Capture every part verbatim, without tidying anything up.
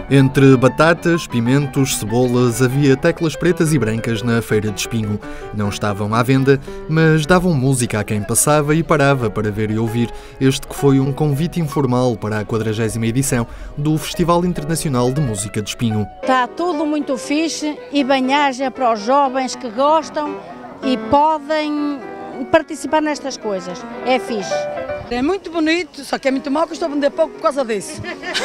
Entre batatas, pimentos, cebolas, havia teclas pretas e brancas na Feira de Espinho. Não estavam à venda, mas davam música a quem passava e parava para ver e ouvir. Este que foi um convite informal para a quadragésima edição do Festival Internacional de Música de Espinho. Está tudo muito fixe e bem-aja para os jovens que gostam e podem participar nestas coisas. É fixe. É muito bonito, só que é muito mau que eu estou a vender pouco por causa disso.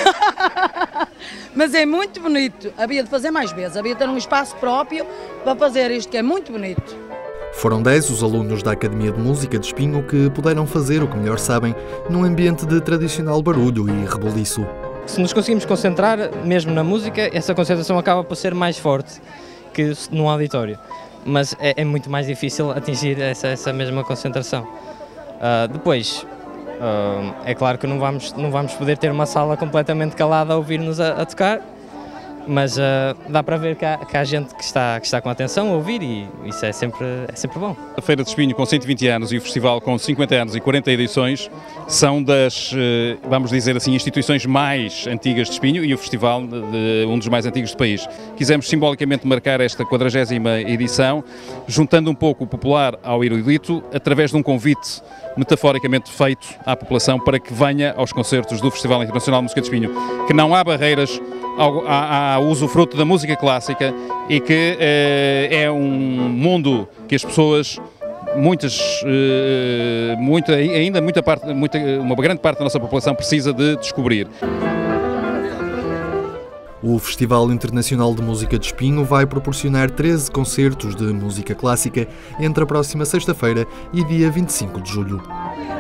Mas é muito bonito. Havia de fazer mais vezes, havia de ter um espaço próprio para fazer isto, que é muito bonito. Foram dez os alunos da Academia de Música de Espinho que puderam fazer o que melhor sabem num ambiente de tradicional barulho e rebuliço. Se nos conseguimos concentrar mesmo na música, essa concentração acaba por ser mais forte que num auditório. Mas é, é muito mais difícil atingir essa, essa mesma concentração. Uh, depois, uh, é claro que não vamos, não vamos poder ter uma sala completamente calada a ouvir-nos a, a tocar, mas uh, dá para ver que há, que há gente que está, que está com atenção a ouvir e isso é sempre, é sempre bom. A Feira de Espinho com cento e vinte anos e o Festival com cinquenta anos e quarenta edições são das, vamos dizer assim, instituições mais antigas de Espinho e o Festival de, um dos mais antigos do país. Quisemos simbolicamente marcar esta quadragésima edição, juntando um pouco o popular ao erudito, através de um convite metaforicamente feito à população para que venha aos concertos do Festival Internacional de Música de Espinho, que não há barreiras ao, ao usufruto da música clássica e que eh, é um mundo que as pessoas, muitas, eh, muita, ainda muita parte, muita, uma grande parte da nossa população precisa de descobrir. O Festival Internacional de Música de Espinho vai proporcionar treze concertos de música clássica entre a próxima sexta-feira e dia vinte e cinco de julho.